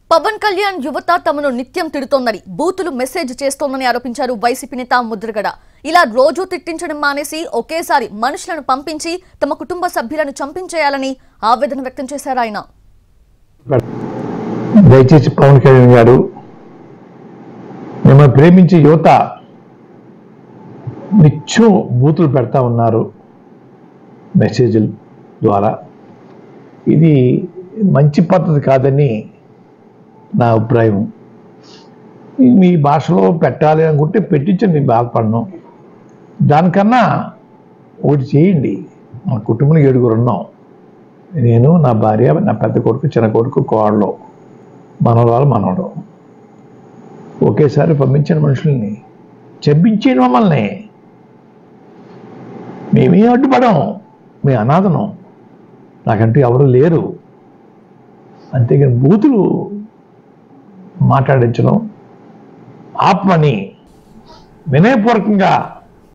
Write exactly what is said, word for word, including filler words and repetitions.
పవన్ కళ్యాణ్ యువత తమను నిత్యం తిడుతోందని బూతులు మెసేజ్ చేస్తోందని ఆరోపించారు వైసీపీ నేత ముద్రగడ. ఇలా రోజు తిట్టించడం మానేసి ఒకేసారి మనుషులను పంపించి తమ కుటుంబ సభ్యులను చంపించేయాలని ఆవేదన వ్యక్తం చేశారు ఆయన. దయచేసి పవన్ కళ్యాణ్ గారు, మిమ్మల్ని ప్రేమించే యువత నిత్యం బూతులు పెడతా ఉన్నారు మెసేజ్ల ద్వారా. ఇది మంచి పద్ధతి కాదని నా అభిప్రాయం. మీ భాషలో పెట్టాలి అనుకుంటే పెట్టించండి, బాధపడను. దానికన్నా ఒకటి చేయండి. మా కుటుంబంలో ఏడుగురు ఉన్నాం. నేను, నా భార్య, నా పెద్ద కొడుకు, చిన్న కొడుకు, కోడలు, మనవరాలు, మనవడు. ఒకేసారి పంపించిన మనుషుల్ని చంపించేయండి మమ్మల్ని. మేమే అడ్డుపడం, మీ అనాథనం, నాకంటూ ఎవరు లేరు. అంతేగాని బూతులు మాట్లాడించడం ఆత్మని వినయపూర్వకంగా